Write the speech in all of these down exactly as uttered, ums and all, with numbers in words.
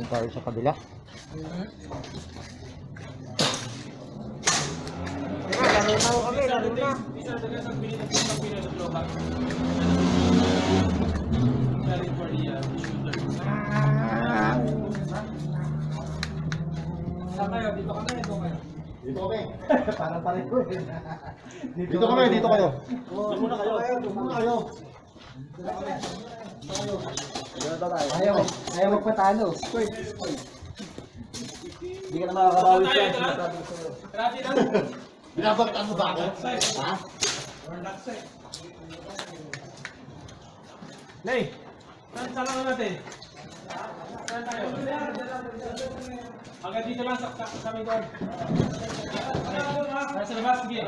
tayo sa kabila. Laro na ako kami, laro na. Saan kayo? Dito kami, dito kayo. Dito kami. Parang palit ko eh. Dito kami, dito kayo. Oo, muna kayo. Muna kayo. Ayaw, ayaw magpatalo. Hindi ka na makakabawi siya. Sinasabi ko sa'yo. Grabe lang. Binabagtan mo ba ako? Ha? Nay, saan saan lang natin? Saan tayo? Hanggang dito lang sa kami doon. Nasa labas, sige.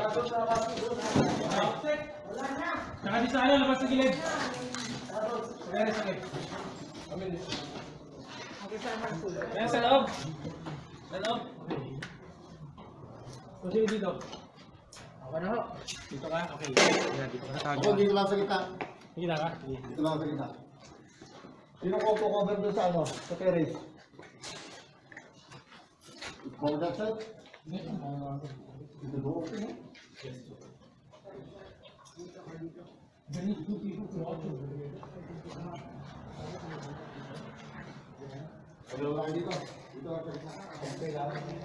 Saka di sa ano, labas sa gilid. Sige, sige. Yan sa loob. Sa loob. Kasi dito. Ako na ho. Dito ka? Okay. Yan, dito ka na tago. Ako dito lang sa gitna. Kita ka? Dito lang sa gitna. Sino ko cover doon sa ano? Sa terrace. Cover that side? Dito doon. Dalawa lang dito. Dito lang sa gitna. Okay lang.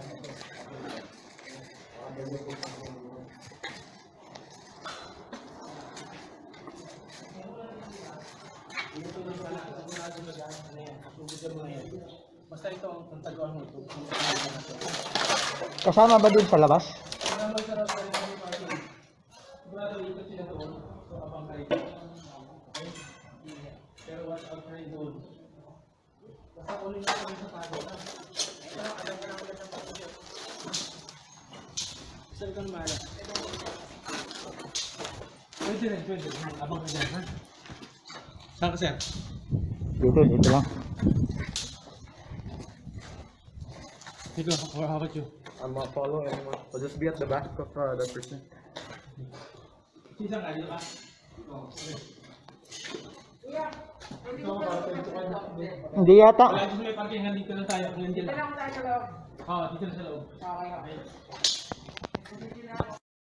Basta ito ang taguan mo ito. Kasama ba dun sa labas? Sigurado dito sila doon. So, abang kayo. Pero watch out kayo doon. Basta ulit na kami sa tago. Pero alam ka na ulit ang pagkakit. Saan ka naman? Pwede rin, pwede. Abang ka dyan, ha? Saan ka, sir? Dito, dito lang. Dito, how about you? I'm gonna follow and I'll just be at the back of uh, that person. Sisang ka, dito ka? Hindi yata. Wala, gusto may parking, dito lang tayo. Dito lang tayo sa loob. Oo, dito lang sa loob. Okay, okay.